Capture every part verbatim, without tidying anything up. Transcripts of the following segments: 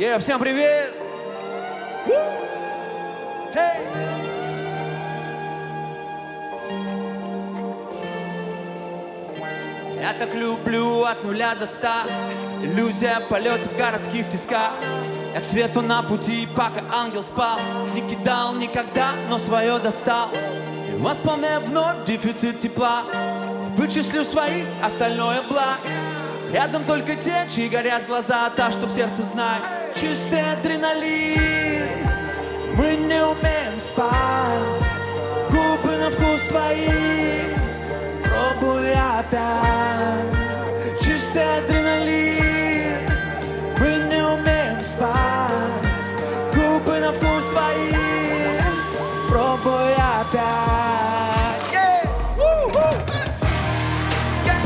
Yeah, всем привет! Hey! Я так люблю от нуля до ста. Иллюзия полета в городских тисках. Я к свету на пути, пока ангел спал. Не кидал никогда, но свое достал. И восполняя вновь дефицит тепла. Вычислю свои, остальное благ. Рядом только те, чьи горят глаза. Та, что в сердце знает. Чистый адреналин. Мы не умеем спать. Губы на вкус твои. Пробуй опять. Чистый адреналин. Мы не умеем спать. Губы на вкус твои. Пробуй опять. Yeah. Woo-hoo. Yeah.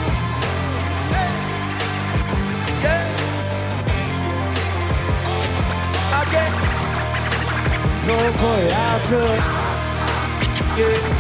Yeah. Okay. Пробуй опять. Yeah.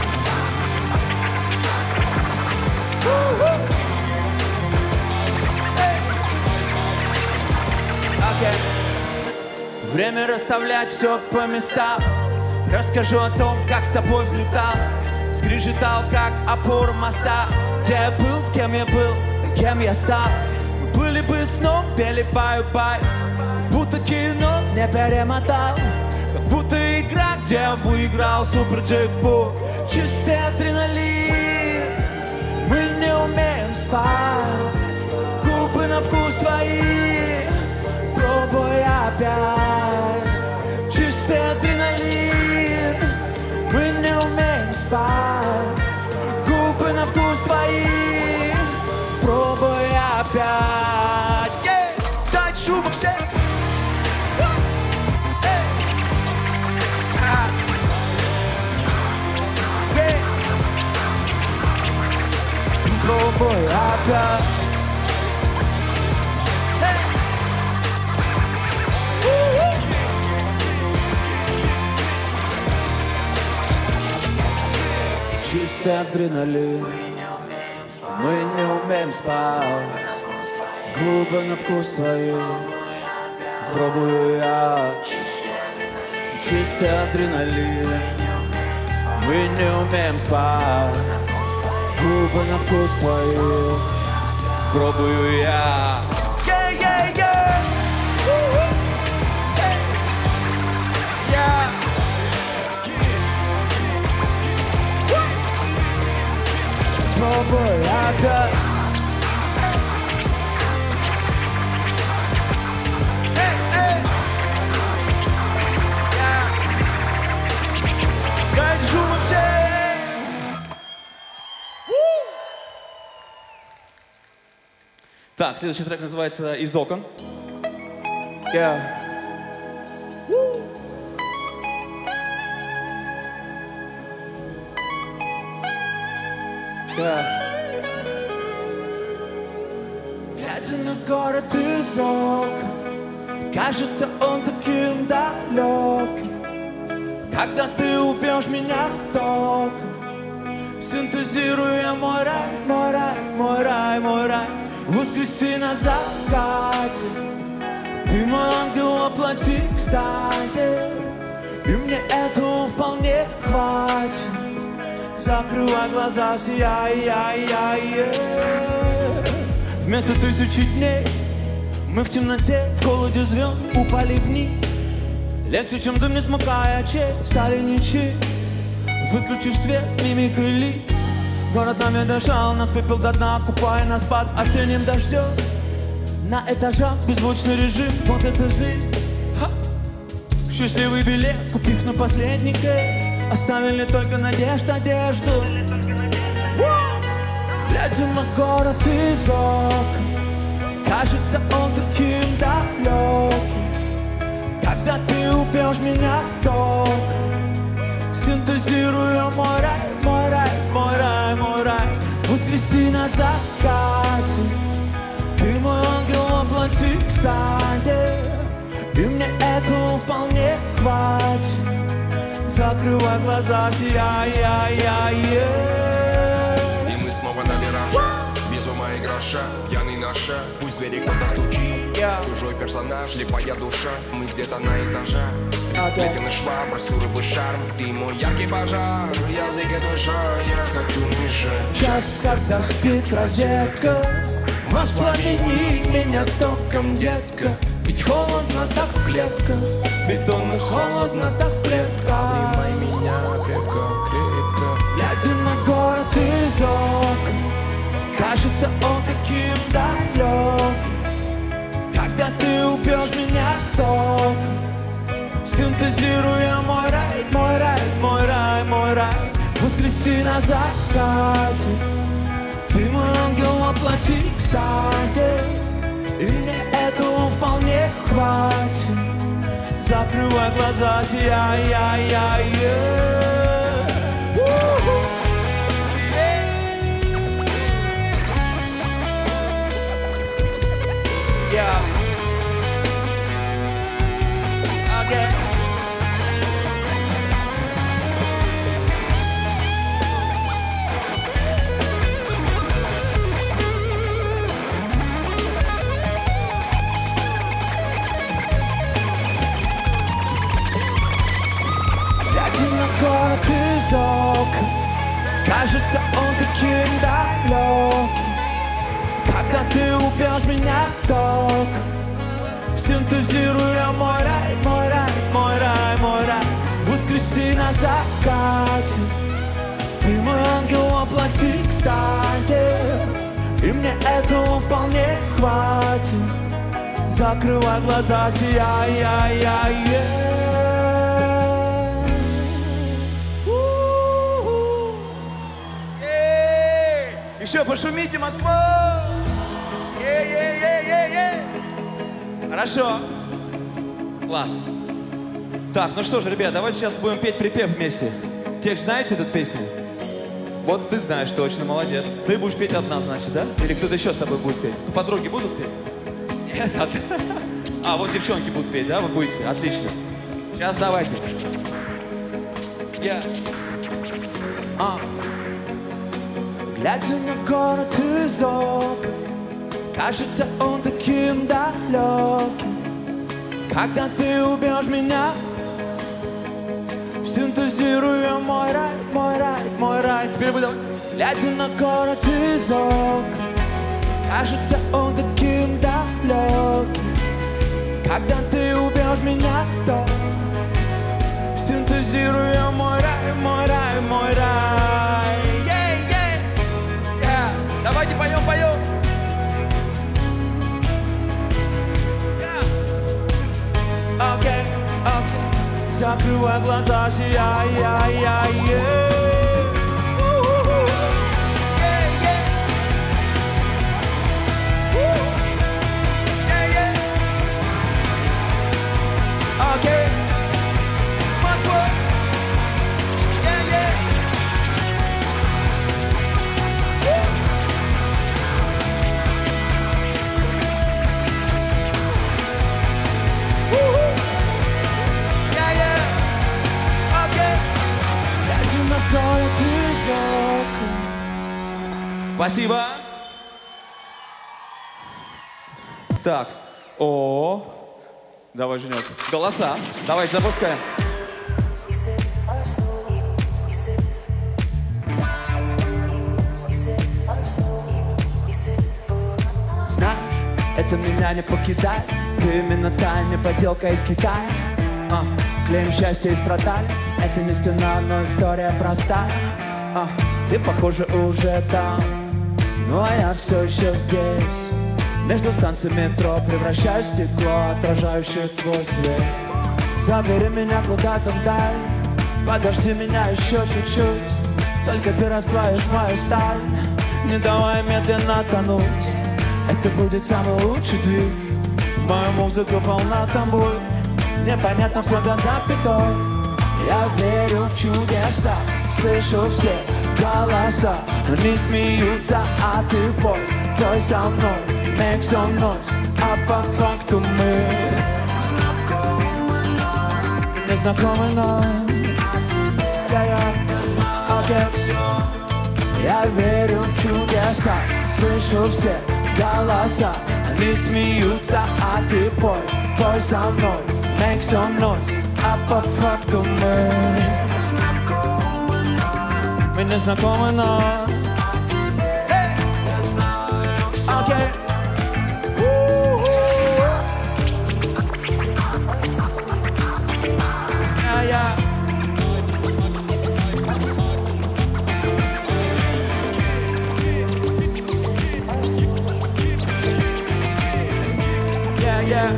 Okay. Время расставлять все по местам. Расскажу о том, как с тобой взлетал. Скрежетал, как опора моста. Где я был, с кем я был, кем я стал. Мы были бы сном, пели баю-бай. Будто кино не перемотал. Как будто игра, где я выиграл супер-джекпот. Чистый адреналин. Мы не умеем спать. Губы на вкус твои. Пробуй опять. Чистый адреналин. Мы не умеем спать. Губы на вкус твои. Пробуй опять. Yeah. Дай шуму всем. Пробуй опять. Чистый адреналин. Мы не умеем спать. Губы на вкус твои. Пробую я. Чистый адреналин. Мы не умеем спать. Губы на вкус твои. Пробую я. Yeah, yeah, yeah. Yeah. Пробуй опять. Hey, hey. Yeah. Дайте шуму всем. Так, следующий трек называется «Из окон». Yeah. Yeah. Глядя на город из окон, кажется он таким далеким. Когда ты убьешь меня током, синтезируя мой рай, мой рай, мой рай, мой рай. Воскреси на закате. Ты мой ангел воплоти, кстати. И мне этого вполне хватит. Закрывай глаза, сияй, яй, яй, яй. Вместо тысячи дней мы в темноте, в холоде звезд упали вниз. Легче, чем дым, не смыкая очей, стали ничьи. Выключив свет, мимикой лиц. Город нами дышал, нас выпил до дна, купая нас под осенним дождем. На этажах беззвучный режим, вот это жизнь. Ха! Счастливый билет, купив на последний кэш. Оставили только надежду, одежду. Глядя на город из окон, кажется он таким далеким. Когда ты убьешь меня током, синтезируя мой рай, мой рай, мой рай, мой рай. Воскреси на закате. Ты мой ангел воплоти, кстати. И мне этого вполне хватит. Закрывай глаза, сияй, яй, яй, яй. И мы снова на вираже, без ума и гроша, пьяный наша, пусть двери кто-то стучит. Yeah. Чужой персонаж, слепая душа, мы где-то на этажах. Сплетены швабры, суровый шарм, ты мой яркий пожар. Язык и душа, я хочу мешать. Час, когда спит розетка, воспламени меня током, детка. Ведь холодно так в клетках, бетонно холодно так в клетках. Обнимай меня крепко, крепко. Глядя на город из окон, кажется он таким далеким. Когда ты убьешь меня током, синтезируя мой рай, мой рай, мой рай, мой рай. Воскреси на закате, ты мой ангел воплоти, кстати. И мне этого вполне хватит. Закрывай глаза, сияй, я, я, я. Yeah. Okay. Город из окон, кажется он таким далеким. Когда ты убьешь меня током, синтезируя мой рай, мой рай, мой рай, мой рай. Воскреси на закате, ты мой ангел воплоти, кстати. И мне этого вполне хватит. Закрывай глаза, сияй, я, я, я. Еще пошумите, Москва! Е-е-е-е-е! Хорошо. Класс. Так, ну что ж, ребят, давайте сейчас будем петь припев вместе. Текст знаете эту песню? Вот ты знаешь, точно, молодец. Ты будешь петь одна, значит, да? Или кто-то еще с тобой будет петь? Подруги будут петь? Нет, а, вот девчонки будут петь, да? Вы будете? Отлично. Сейчас давайте. Я. А. Глядя на город из окон, кажется он таким далеким. Когда ты убьешь меня, синтезируя мой рай, мой рай, мой рай. Теперь буду. Глядя на город из окон, кажется он таким далеким. Когда ты убьешь меня, то синтезируя мой рай, мой рай, мой рай. Давайте поем, поем. Окей, yeah. окей. Okay. Закрывай глаза, сияй, я, я, я. Окей. Москва. Yeah, yeah. Спасибо. Так. О, давай, Женек. Голоса. Давайте запускаем. Знаешь, это меня не покидает. Ты именно та не поделка из Китая. А, клеим счастье и страдали. Это не стена, но история простая. А, ты, похоже, уже там, ну а я все еще здесь. Между станциями метро превращаюсь в стекло, отражающее твой свет. Забери меня куда-то вдаль, подожди меня еще чуть-чуть. Только ты расплавишь мою сталь, не давай медленно тонуть. Это будет самый лучший двиг. Мою музыку полна тамбур, непонятно все до запятой. Я верю в чудеса, слышу все голоса. Они смеются, а ты пой, пой со мной, make some noise. А по факту мы незнакомы, но я, я, окей. Я верю в чудеса, слышу все голоса. Они смеются, а ты пой, пой со мной, make some noise. А по факту мы Мы не знакомы, но окей. Yeah. Yeah, yeah.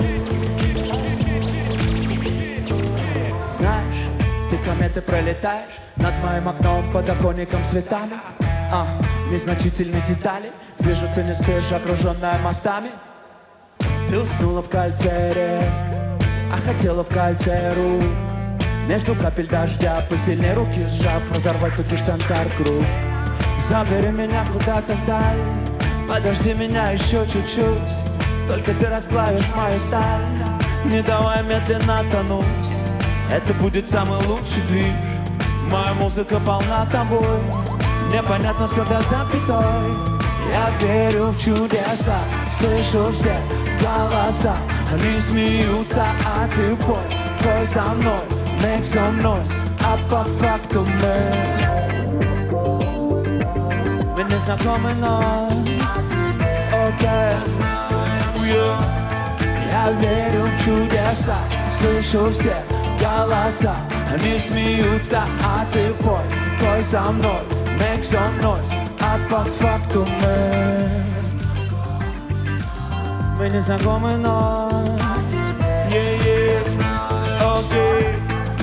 Знаешь, ты кометы пролетаешь над моим окном, подоконником с цветами. А, незначительные детали. Вижу, ты не спишь, окруженная мостами. Ты уснула в кольце рек, а хотела в кольце рук. Между капель дождя посильнее руки сжав, разорвать тугий сансар круг. Забери меня куда-то вдаль, подожди меня еще чуть-чуть. Только ты расплавишь мою сталь, не давай медленно тонуть. Это будет самый лучший движ. Моя музыка полна тобой, мне понятно все до запятой. Я верю в чудеса, слышу все голоса. Они смеются, а ты пой, пой со мной, make some noise. А по факту мы Мы не знакомы, но окей. Я верю в чудеса, слышу все голоса. Они смеются, а ты пой, пой со мной, make some noise. А по факту мы Мы не знакомы, но yeah, yeah. Okay.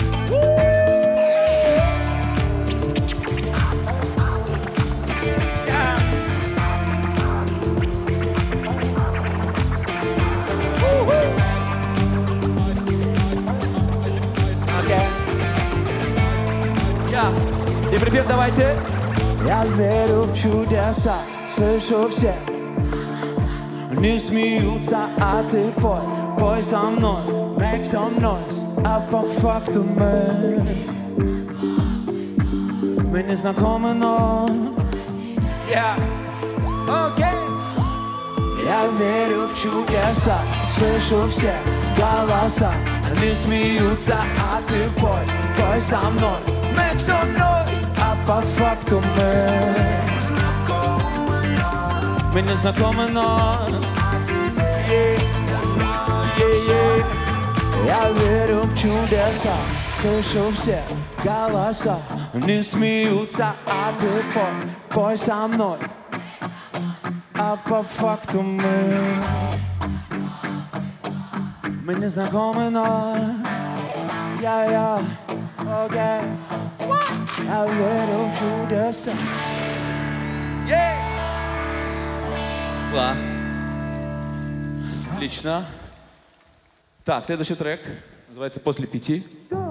И припев давайте. Я верю в чудеса, слышу все. Они смеются, а ты пой, пой со мной, make some noise. А по факту мы Мы не знакомы, но yeah. Okay. Я верю в чудеса, слышу все голоса. Они смеются, а ты пой, пой со мной, make some noise. А по факту мы Мы не знакомы, но yeah. Yeah, yeah. Я верю в чудеса, слышу все голоса. Они смеются, а ты пой, пой со мной. А по факту мы Мы не знакомы, но я-я, окей. Я верю в чудеса. Yeah. Класс. Отлично. Так, следующий трек называется «После пяти».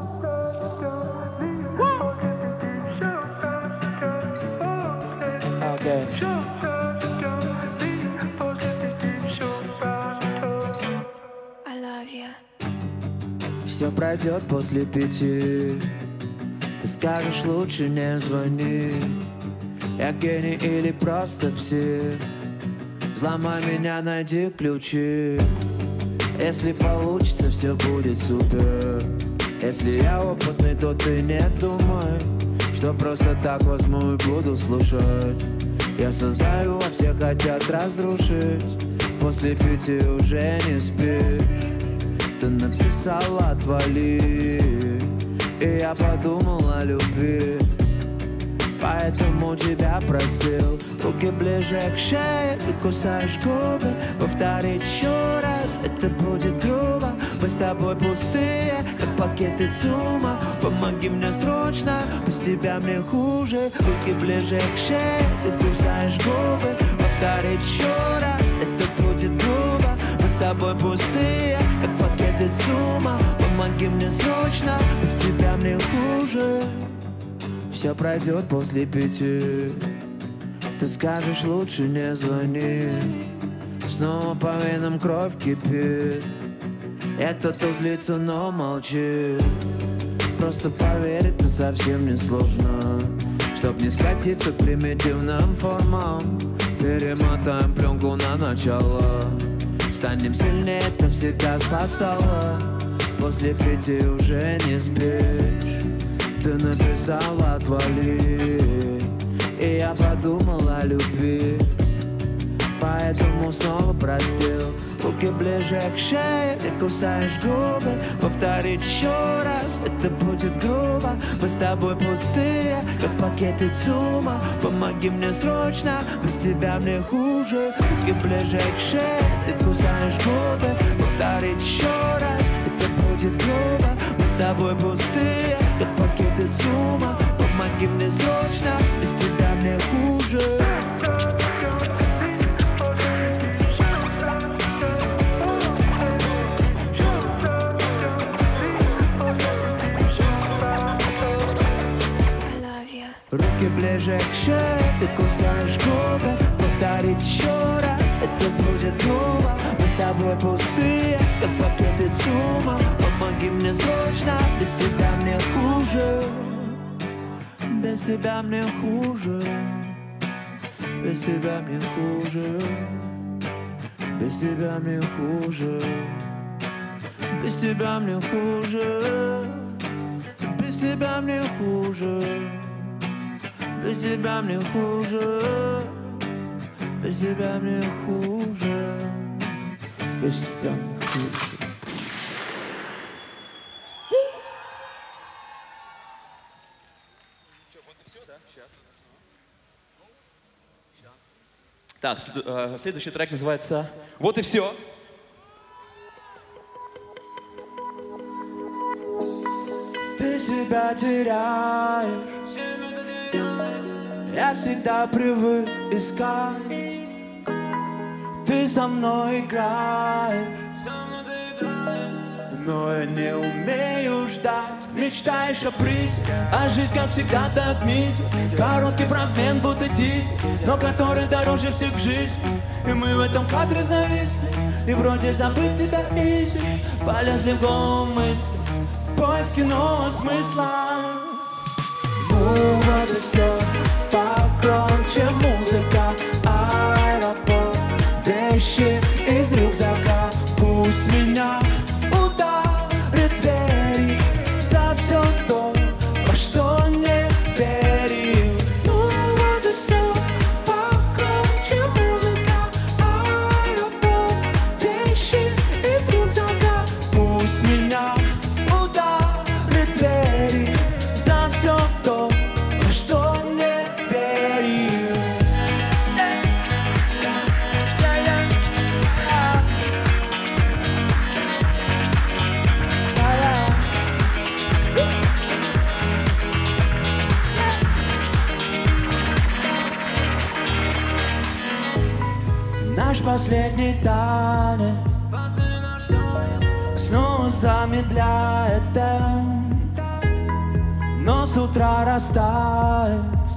Окей. Все пройдет после пяти. Ты скажешь, лучше не звони. Я гений или просто псих. Взломай меня, найди ключи. Если получится, все будет супер. Если я опытный, то ты не думай, что просто так возьму и буду слушать. Я создаю, а все хотят разрушить. После пяти уже не спишь. Ты написала «отвали», и я подумал о любви, поэтому тебя простил. Руки ближе к шее, ты кусаешь губы. Повторить еще раз, это будет грубо. Мы с тобой пустые, как пакеты ЦУМа. Помоги мне срочно, без тебя мне хуже. Руки ближе к шее, ты кусаешь губы. Повторить еще раз, это будет грубо. Мы с тобой пустые, как пакеты ЦУМа. Помоги мне срочно, без тебя мне хуже. Все пройдет после пяти. Ты скажешь, лучше не звони. Снова по венам кровь кипит. И кто-то злится, но молчит. Просто поверить это совсем не сложно. Чтоб не скатиться к примитивным формам, перемотаем пленку на начало. станем сильнее, это всегда спасало. После пяти уже не спишь. Ты написала «отвали», и я подумал о любви, поэтому снова простил. Руки ближе к шее, ты кусаешь губы. Повторить еще раз, это будет грубо. Мы с тобой пустые, как пакеты ЦУМа. Помоги мне срочно, без тебя мне хуже. Руки ближе к шее, ты кусаешь губы. Повторить еще раз, это будет грубо. Мы с тобой пустые, как пакеты ЦУМа. Помоги мне срочно, без тебя мне хуже. Руки ближе к шее, ты кусаешь губы. Повторить еще раз, это будет грубо. Мы с тобой пустые, как пакеты ЦУМа. Помоги мне срочно, без тебя мне хуже. Без тебя мне хуже. Без тебя мне хуже. Без тебя мне хуже. Без тебя мне хуже. Без тебя мне хуже. Без тебя мне хуже, без тебя мне хуже, без тебя мне хуже. Так, следующий трек называется «Вот и все». Ты себя теряешь. Я всегда привык искать. Ты со мной играешь, но я не умею ждать. Мечтаешь о призе, а жизнь, как всегда, так мизер. Короткий фрагмент, будто дизель, но который дороже всех жизней. И мы в этом кадре зависли, и вроде забыть тебя изи. Полезли в голову мысли, поиски нового смысла. Ну вот и все. Погромче музыка, аэропорт, вещи из рюкзака. Пусть меня ударит двери за все то, во что не верил. Ну вот и все. Погромче музыка, аэропорт, вещи из рюкзака. Пусть меня ударит двери за все то, во что не наш последний танец снова замедляет темп, но с утра растает,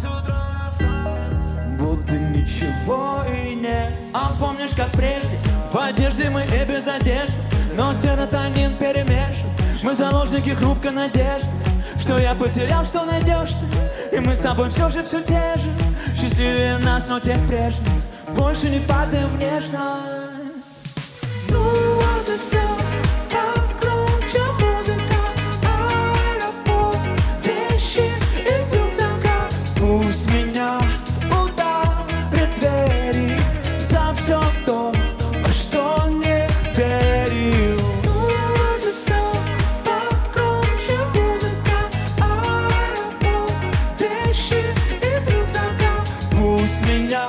будто ничего и нет. А помнишь, как прежде, в одежде мы и без одежды, но серотонин перемешан. Мы заложники хрупкой надежды, что я потерял, что найдешь ты. И мы с тобой все же все те же, счастливее нас, но тех прежних. Больше не падаем в нежность. Ну вот и все. Погромче музыка, аэропорт, вещи из рюкзака. Пусть меня ударит двери за все то, во что не верил. Ну вот и все. Погромче музыка, аэропорт, вещи из рюкзака. Пусть меня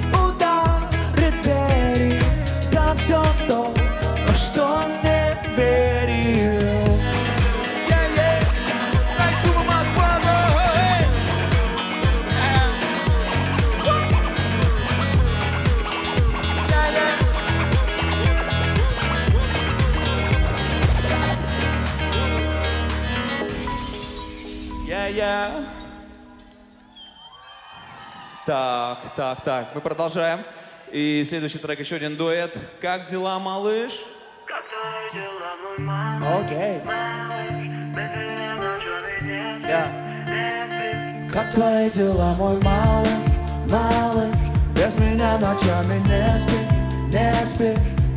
за все то, во что не верил. Yeah, yeah. Дай шума, Москва, hey. Yeah, yeah. Yeah, yeah. Так, так, так, мы продолжаем. И следующий трек, еще один дуэт. Как дела, малыш? Как твои дела, мой малыш? Окей. Yeah. Как твои дела, мой малыш, малыш? Без меня ночами не спи, не спи.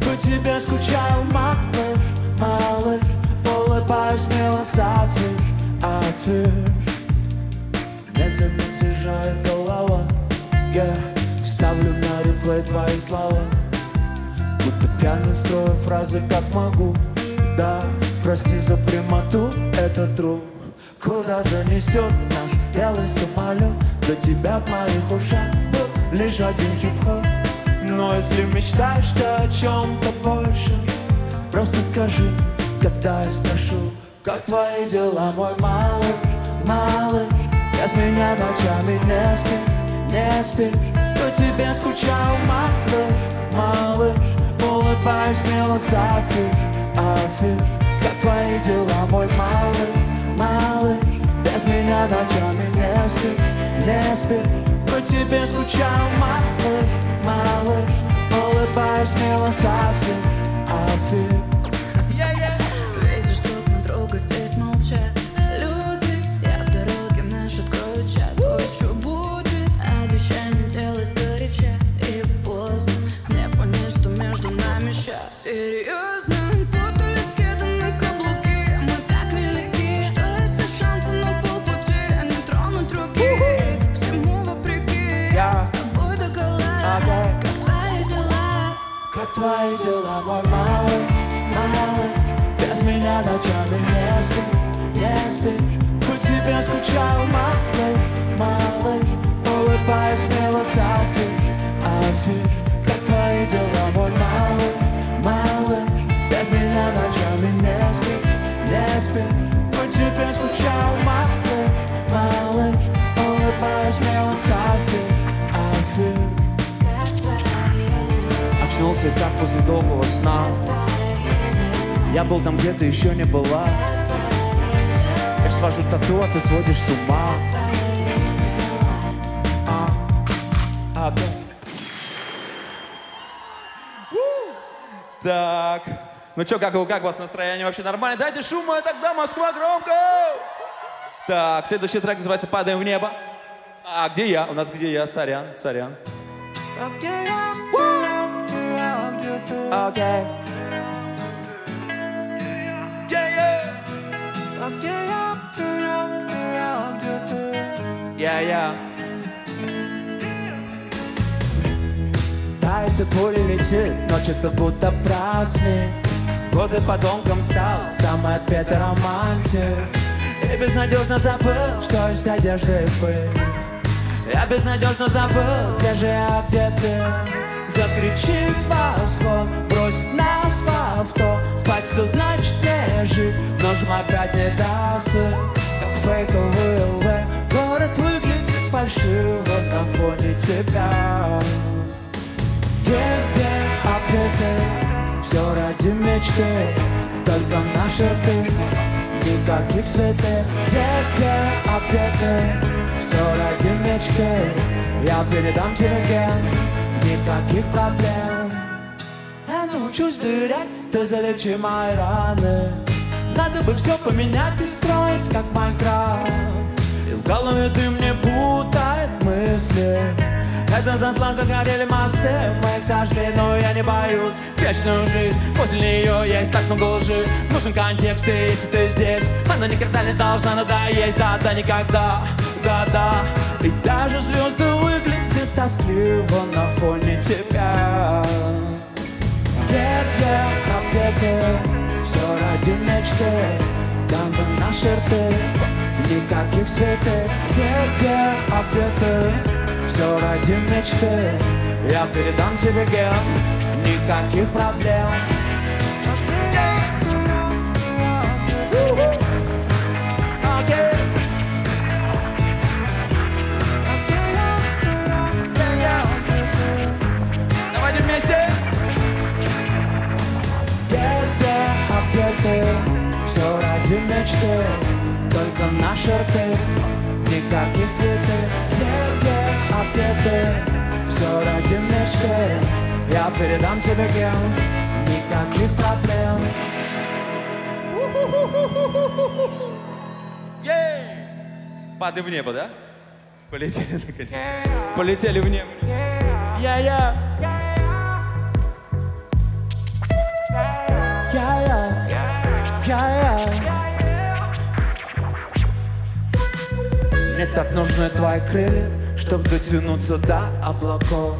по тебе скучаю, малыш, малыш. Улыбаюсь смело, афиш, афиш. Медленно съезжает голова, я ставлю на реплей твои слова, будто пьяно строю фразы, как могу. Да, прости за прямоту, это true. Куда занесет нас белый самолет? До тебя в моих ушах был лишь один хип-хоп. Но если мечтаешь ты о чем-то больше, просто скажи, когда я спрошу, как твои дела, мой малыш, малыш. Без меня ночами не спишь, не спишь. По тебе скучаю, малыш, малыш. Улыбаюсь смело, афиш, афиш. Как твои дела, мой малыш, малыш. Без меня ночами не спишь, не спишь. По тебе скучаю, малыш, малыш. Улыбаюсь смело, афиш, афиш. Видишь, друг на друга здесь молчат люди. Я в дороге, наш открою чат. Ой, что будет? Обещание делать горяча. И поздно мне понять, что между нами сейчас серьезно. Путались кеды на каблуки. Мы так велики, что есть шансы на полпути. Не тронуть руки, всему вопреки. Я с тобой догола. Как твои дела? Как твои дела, мой малый, малый? Без меня ночами не спишь, не спишь. По тебе скучаю, малыш, малыш. Улыбаюсь смело, афиш, афиш. Как твои дела, мой малый, малыш? Без меня ночами не спишь, не спишь. По тебе скучаю, малыш, малыш. Улыбаюсь смело, афиш, афиш. Очнулся так после долгого сна. Я был там, где ты еще не была. Я свожу тату, а ты сводишь с ума. А, а, да. Так, ну что, как, как у вас настроение вообще нормально? Дайте шума, тогда Москва громко! Так, следующий трек называется «Падаем в небо». А где я? У нас где я? Сорян, сорян. Окей. Я-я. Да, это пуля летит, ночь это будто праздник. Вот и подонком стал самый отпетый романтик. И безнадежно забыл, что есть одежда и пыль. Я безнадежно забыл, где же я, где ты. Закричит восход, бросит нас в авто. Спать, что значит не жить, ножом опять не даст. Как фейковый ЛВ, город выглядит фальшиво на фоне тебя. Где, где, а где ты? Все ради мечты, только наши рты, никаких святых. Где, где, а где ты? Все ради мечты, я передам тебе ген, никаких проблем. Я научусь доверять, ты залечи мои раны. Надо бы все поменять и строить, как Майнкрафт. И в голове ты мне путает мысли. Этот Атлант, как горели мосты, мы их сожгли, но я не боюсь вечную жизнь. После нее есть так много лжи. Нужен контекст, и если ты здесь, она никогда не должна надоесть. Да-да, никогда, да-да. И даже звезды выглядят тоскливо на фоне тебя. Где, где, а где ты? Все ради мечты, там бы наши рты, никаких святых. Где, где, а где ты? Все ради мечты, я передам тебе ген, никаких проблем. Давайте вместе. Где-где, а где ты? Все ради мечты, только наши рты, никаких святых. Где-где, а где ты? Все ради мечты, я передам тебе ген, никаких проблем. Падаем в небо, да? Полетели наконец. Полетели в небо. Я-я. Я-я, я-я. Мне так нужны твои крылья, чтоб дотянуться до облаков.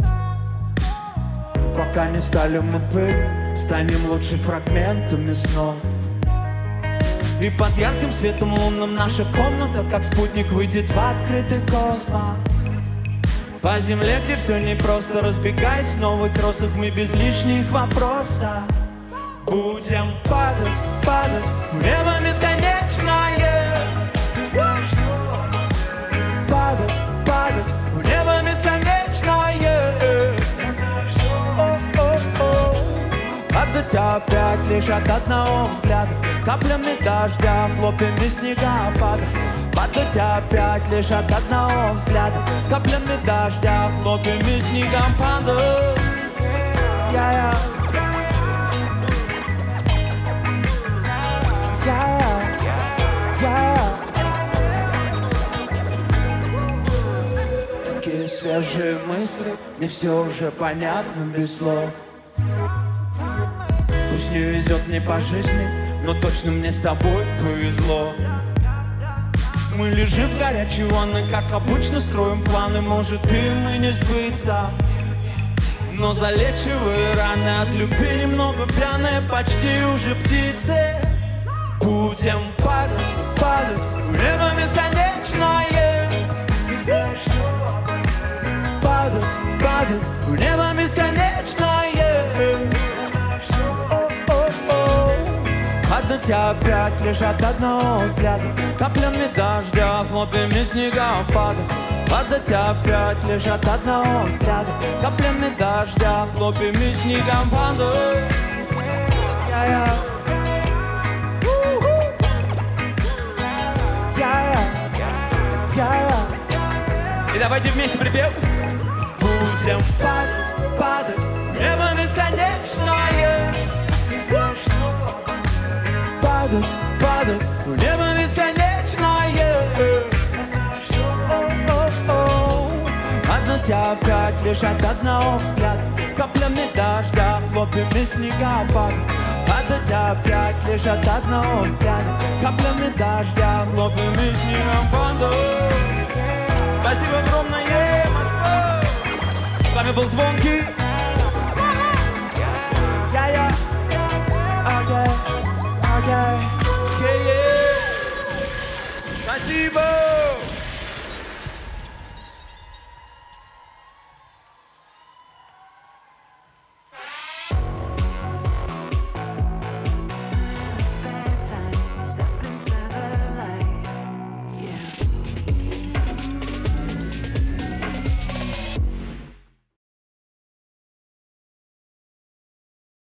Пока не стали мы пылью, станем лучше фрагментами снов. И под ярким светом лунным наша комната, как спутник, выйдет в открытый космос. По земле, где все непросто, разбегаясь в новых кроссах, мы без лишних вопросов будем падать, падать в небо бесконечное. Падать, падать в небо бесконечное. О-о-о. Падать опять лишь от одного взгляда, каплями дождя, хлопьями снегопада. Падать опять лишь от одного взгляда, каплями дождя, хлопьями снегопада. Я-я. Я-я. Я-я. Такие свежие мысли, мне все уже понятно без слов. Пусть не везет мне по жизни, но точно мне с тобой повезло. Мы лежим в горячей ванной, как обычно строим планы, может им и не сбыться. Но залечивая раны от любви немного пьяные, почти уже птицы. Будем падать, падать в небо бесконечное. Падать, падать в небо бесконечное. О-о-о. Падать опять лишь от одного взгляда, каплями дождя, хлопьями снегопада. Падать опять лишь от одного взгляда, каплями дождя, хлопьями снегопада. Я-я. Я-я. И давайте вместе припев. Будем падать, падать в небо бесконечное. Падать, падать в небо бесконечное. О-о-о. Падать опять лишь от одного взгляда, каплями дождя, хлопьями снегопада. Падать опять лишь от одного взгляда, каплями дождя, хлопьями снегопада. Спасибо огромное, Москва! С вами был Звонкий.